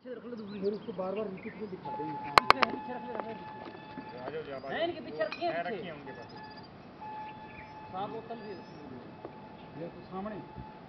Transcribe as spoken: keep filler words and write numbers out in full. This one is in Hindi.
पीछे रख लो दूसरी। फिर उसको बार बार रिपीट में दिखाते हैं। पीछे पीछे रख ले रख ले। आ जाओ जाओ। नहीं इनके पीछे रखी है, रखी है उनके पास। साफ बोतल भी है। ये तो सामने